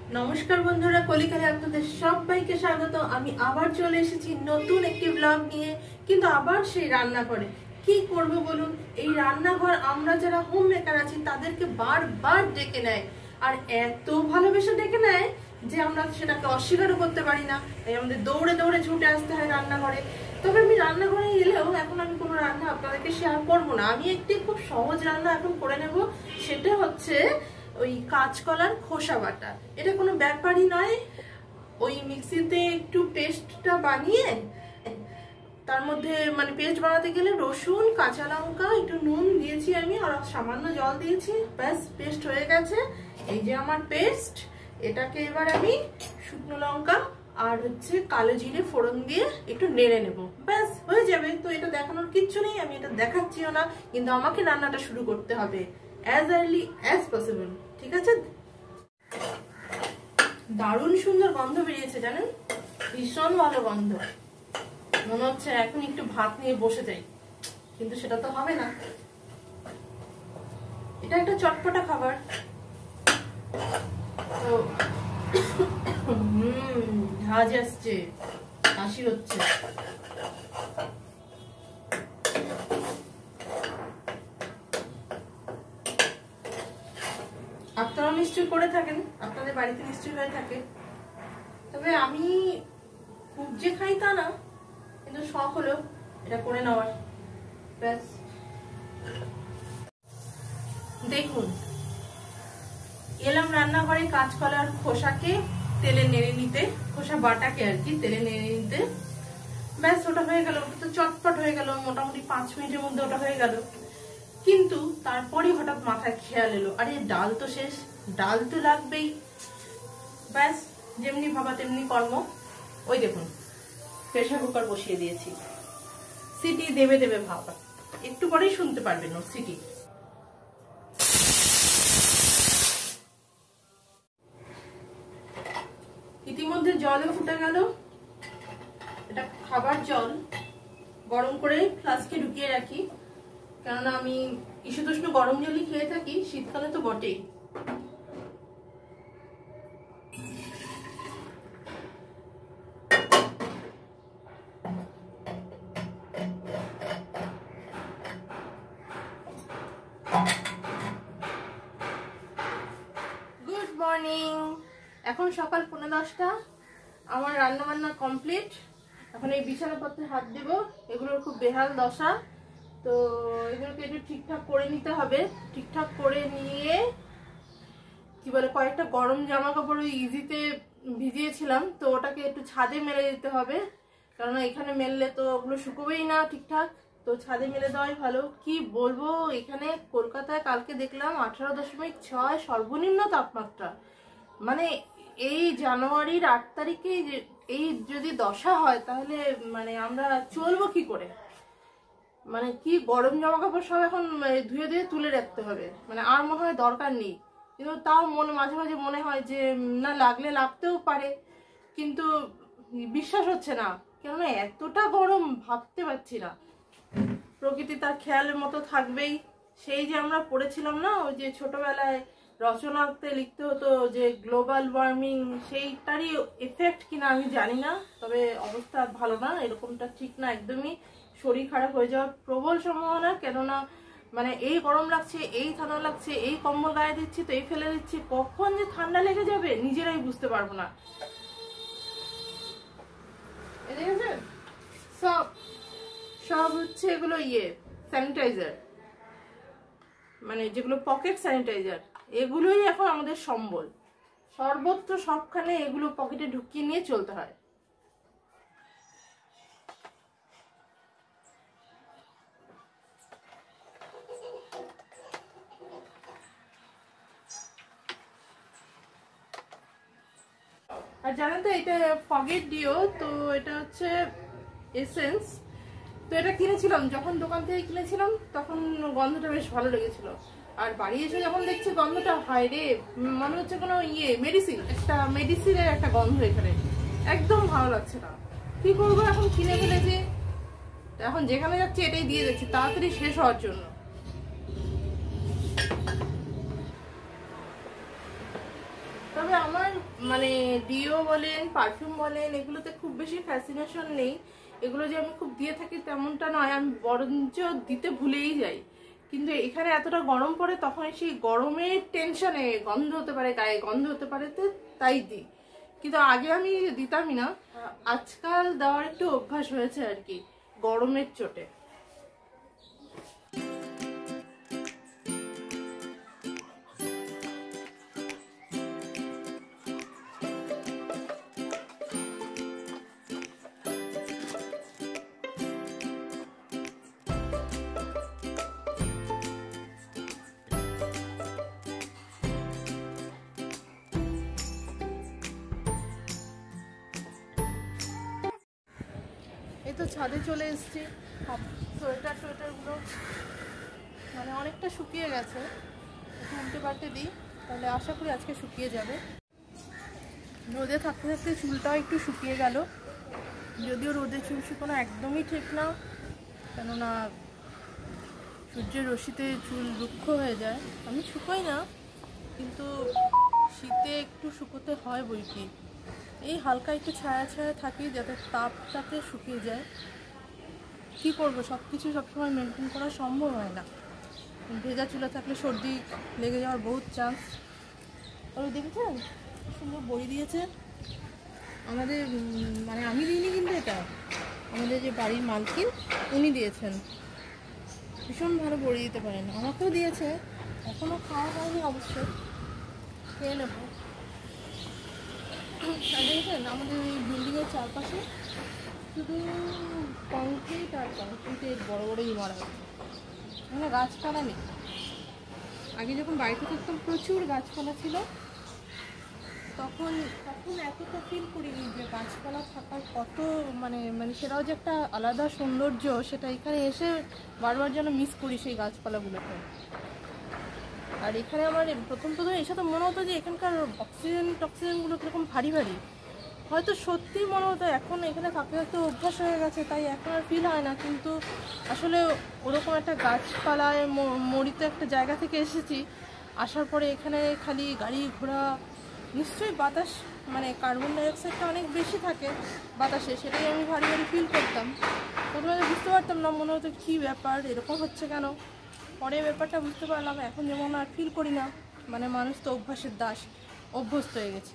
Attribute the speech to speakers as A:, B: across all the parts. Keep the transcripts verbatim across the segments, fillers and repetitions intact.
A: नमस्कार बंधुरा कलिकाले आपनादेर सबाइके स्वागत। आमी आबार चले एसेछि नतून एकटी ब्लग निये, किन्तु आबार सेई रान्ना करे कि करब बोलुन। एई रान्नाघर आमरा जारा होम मेकार आछि तादेरके बार बार डेके नेय और एत भालोबेसे डेके नेय जे आमरा सेटाके अस्वीकारও করতে পারি না। তাই আমাদের দৌড়ে দৌড়ে ছুটে আসতে হয় রান্নাঘরে। তবে আমি রান্নাঘরে এলেও এখন আমি কোনো রান্না আপনাদেরকে শেয়ার করব না। আমি একটি খুব সহজ রান্না এখন করে নেব, সেটা হচ্ছে ওই কাঁচকলার খোসা বাটা। এটা কোনো ব্যাপারই নয়, ওই মিক্সিতে একটু পেস্টটা বানিয়ে তার মধ্যে মানে পেস্ট বানাতে গেলে রসুন, কাঁচা লঙ্কা, একটু নুন দিয়েছি আমি আর সামান্য জল দিয়েছি, ব্যাস পেস্ট হয়ে গেছে। এই যে আমার পেস্ট, এটাকে এবার আমি শুকনো লঙ্কা আর হচ্ছে কালো জিরে ফোড়ন দিয়ে একটু নেড়ে নেব, ব্যাস হয়ে যাবে। তো এটা দেখানোর কিচ্ছু নেই, আমি এটা দেখাচ্ছিও না, কিন্তু আমাকে রান্নাটা শুরু করতে হবে as early as possible, ঠিক আছে? দারুণ সুন্দর গন্ধ বেরিয়েছে জানেন, ভীষণ ভালো গন্ধ। মনে হচ্ছে এখন একটু ভাত নিয়ে বসে যাই, কিন্তু সেটা তো হবে না। এটা একটা চটপটা খাবার। তো হুম ঝাঁজ আসছে, কাশি হচ্ছে। আপনারা নিশ্চয়ই করে থাকেন, আপনাদের বাড়িতে নিশ্চয়ই হয়ে থাকে। তবে আমি খুব যে খাই তা না, কিন্তু শখ হলো এটা করে নেওয়ার, ব্যাস। দেখুন এলাম রান্নাঘরে কাঁচকলার খোসাকে তেলে নেড়ে নিতে, খোসা বাটাকে আর কি তেলে নেড়ে নিতে, ব্যাস ওটা হয়ে গেল। ওটা তো চটপট হয়ে গেল, মোটামুটি পাঁচ মিনিটের মধ্যে ওটা হয়ে গেল। কিন্তু তারপরই হঠাৎ মাথায় খেয়াল এলো, আরে ডাল তো শেষ, ডাল তো লাগবেই। ব্যাস যেমনি ভাবা তেমনি কর্ম। ওই দেখুন প্রেসার কুকার বসিয়ে দিয়েছি, সিটি দেবে দেবে ভাবা, একটু পরেই শুনতে পারবেন ওর সিটি। ইতিমধ্যে জলও ফুটে গেল। এটা খাবার জল, গরম করে ফ্লাস্কে ঢুকিয়ে রাখি, কেননা আমি ইসুতুষ্ণ গরম জলই খেয়ে থাকি, শীতকালে তো বটেই। গুড মর্নিং, এখন সকাল পৌনে দশটা। আমার রান্না বান্না কমপ্লিট। এখন এই বিছানাপত্রে হাত দেব, এগুলোর খুব বেহাল দশা, তো এগুলোকে একটু ঠিকঠাক করে নিতে হবে। ঠিকঠাক করে নিয়ে কি বলে কয়েকটা গরম জামা কাপড় ওই ইজিতে ভিজিয়েছিলাম, তো ওটাকে একটু ছাদে মেলে দিতে হবে, কারণ এখানে মেললে তো ওগুলো শুকোবেই না ঠিকঠাক, তো ছাদে মেলে দেওয়াই ভালো। কি বলবো, এখানে কলকাতায় কালকে দেখলাম আঠারো দশমিক ছয় সর্বনিম্ন তাপমাত্রা। মানে এই জানুয়ারির আট তারিখে এই যদি দশা হয় তাহলে মানে আমরা চলবো কি করে? মানে কি গরম জামা কাপড় সব এখন ধুয়ে ধুয়ে তুলে রাখতে হবে, মানে আর মনে হয় দরকার নেই। কিন্তু তাও মনে মাঝে মাঝে মনে হয় যে না লাগলে লাগতেও পারে, কিন্তু বিশ্বাস হচ্ছে না, কেননা এতটা গরম ভাবতে পারছি না। প্রকৃতি তার খেয়ালের মতো থাকবেই। সেই যে আমরা পড়েছিলাম না, ওই যে ছোটবেলায় রচনাতে লিখতে হতো যে গ্লোবাল ওয়ার্মিং, সেইটারই এফেক্ট কিনা আমি জানি না, তবে অবস্থা ভালো না, এরকমটা ঠিক না একদমই। শরীর খারাপ হয়ে যাওয়ার প্রবল সম্ভাবনা, কেননা মানে এই গরম লাগছে, এই ঠান্ডা লাগছে, এই কম্বল গায়ে দিচ্ছি তো এই ফেলে দিচ্ছি, কখন যে ঠান্ডা লেগে যাবে নিজেরাই বুঝতে পারবো না। সব সব হচ্ছে এগুলো ইয়ে স্যানিটাইজার, মানে যেগুলো পকেট স্যানিটাইজার, এগুলোই এখন আমাদের সম্বল। সর্বত্র সবখানে এগুলো পকেটে ঢুকিয়ে নিয়ে চলতে হয়। আর জানেন তো এটা ফগেট ডিও, তো এটা হচ্ছে এসেন্স। তো এটা কিনেছিলাম, যখন দোকান থেকে কিনেছিলাম তখন গন্ধটা বেশ ভালো লেগেছিল, আর বাড়ি এসে যখন দেখছি গন্ধটা হায় রে, মনে হচ্ছে কোনো ইয়ে মেডিসিন, একটা মেডিসিনের একটা গন্ধ এখানে, একদম ভালো লাগছে না। কি করবো, এখন কিনে ফেলেছি, এখন যেখানে যাচ্ছি এটাই দিয়ে যাচ্ছি তাড়াতাড়ি শেষ হওয়ার জন্য। তবে তবে আমার মানে ডিও বলেন পারফিউম বলেন এগুলোতে খুব বেশি ফ্যাসিনেশন নেই, এগুলো যে আমি খুব দিয়ে থাকি তেমনটা নয়, আমি বরঞ্চ দিতে ভুলেই যাই। কিন্তু এখানে এতটা গরম পড়ে তখন সেই গরমের টেনশনে গন্ধ হতে পারে, গায়ে গন্ধ হতে পারে, তো তাই দিই। কিন্তু আগে আমি দিতামই না, আজকাল দেওয়ার একটু অভ্যাস হয়েছে আর কি গরমের চোটে। এই তো ছাদে চলে এসেছি, সোয়েটার টোয়েটারগুলো মানে অনেকটা শুকিয়ে গেছে, উল্টে পাল্টে দিই, তাহলে আশা করি আজকে শুকিয়ে যাবে। রোদে থাকতে থাকতে চুলটাও একটু শুকিয়ে গেল, যদিও রোদে চুল শুকানো একদমই ঠিক না, কেননা সূর্যের রশ্মিতে চুল রুক্ষ হয়ে যায়। আমি শুকোই না, কিন্তু শীতে একটু শুকোতে হয় বই কি, এই হালকা একটু ছায়া ছায়া থাকি যাতে তাপটাতে শুকিয়ে যায়। কি করব, সব কিছু সবসময় মেনটেন করা সম্ভব হয় না। ভেজা চুলে থাকলে সর্দি লেগে যাওয়ার বহুত চান্স। আর দেখেছেন সুন্দর বড়ি দিয়েছে আমাদের, মানে আমি দিইনি কিন্তু, এটা আমাদের যে বাড়ির মালকিন উনি দিয়েছেন, ভীষণ ভালো বড়ি দিতে পারেন, আমাকেও দিয়েছে, এখনও খাওয়া হয়নি অবশ্যই, খেয়ে নেব। দেখেছেন আমাদের এই বিল্ডিংয়ের চারপাশে শুধু কংক্রিট আর কংক্রিটের বড় বড় ইমারত, মানে গাছপালা নেই। আগে যখন বাড়িতে থাকতাম প্রচুর গাছপালা ছিল, তখন তখন এতটা ফিল করিনি যে গাছপালা থাকার কত মানে মানে সেটাও যে একটা আলাদা সৌন্দর্য, সেটা এখানে এসে বারবার যেন মিস করি সেই গাছপালাগুলোকে। আর এখানে আমার প্রথম প্রথম এসে তো মনে হতো যে এখানকার অক্সিজেন টক্সিজেনগুলো কীরকম ভারী ভারী, হয়তো সত্যিই মনে হতো, এখন এখানে থাকতে থাকতে অভ্যাস হয়ে গেছে তাই এখন আর ফিল হয় না। কিন্তু আসলে ওরকম একটা গাছপালায় মরিত একটা জায়গা থেকে এসেছি, আসার পরে এখানে খালি গাড়ি ঘোড়া, নিশ্চয়ই বাতাস মানে কার্বন ডাইঅক্সাইডটা অনেক বেশি থাকে বাতাসে, সেটাই আমি ভারী ভারী ফিল করতাম। প্রথমে বুঝতে পারতাম না, মনে হতো কী ব্যাপার এরকম হচ্ছে কেন, পরে ব্যাপারটা বুঝতে পারলাম, এখন যেমন আর ফিল করি না, মানে মানুষ তো অভ্যাসের দাস, অভ্যস্ত হয়ে গেছি।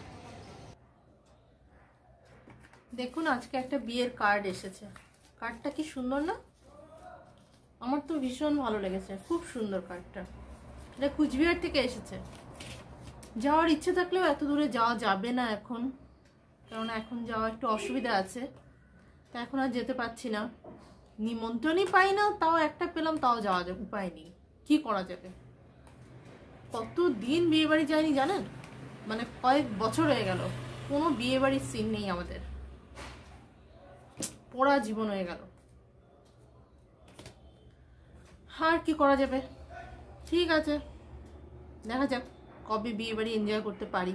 A: দেখুন আজকে একটা বিয়ের কার্ড এসেছে, কার্ডটা কি সুন্দর না, আমার তো ভীষণ ভালো লেগেছে, খুব সুন্দর কার্ডটা। এটা কুচবিহার থেকে এসেছে, যাওয়ার ইচ্ছে থাকলেও এত দূরে যাওয়া যাবে না এখন, কারণ এখন যাওয়া একটু অসুবিধা আছে, তা এখন আর যেতে পারছি না, নিমন্ত্রণই পাই না, তাও একটা পেলাম তাও যাওয়া যাবে, উপায় নেই, কি করা যাবে। কত দিন বিয়ে বাড়ি যায়নি জানেন, মানে কয়েক বছর হয়ে গেল কোনো বিয়ে বাড়ির সিন নেই আমাদের, পোড়া জীবন হয়ে গেল। আর কি করা যাবে, ঠিক আছে দেখা যাক কবে বিয়ে বাড়ি এনজয় করতে পারি।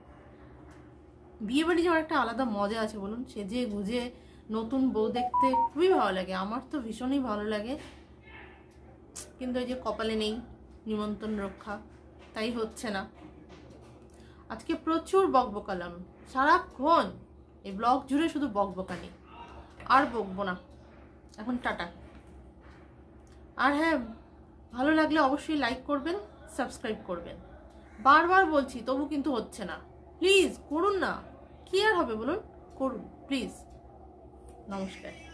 A: বিয়ে বাড়ি যাওয়ার একটা আলাদা মজা আছে বলুন, সেজে গুজে নতুন বউ দেখতে খুবই ভালো লাগে, আমার তো ভীষণই ভালো লাগে, কিন্তু ওই যে কপালে নেই নিমন্ত্রণ রক্ষা, তাই হচ্ছে না। আজকে প্রচুর বকবকালাম সারাক্ষণ, এই ব্লগ জুড়ে শুধু বকবকানি, আর বকবো না এখন, টাটা। আর হ্যাঁ, ভালো লাগলে অবশ্যই লাইক করবেন, সাবস্ক্রাইব করবেন, বারবার বলছি তবু কিন্তু হচ্ছে না, প্লিজ করুন না, কি আর হবে বলুন, করুন প্লিজ। নমস্কার।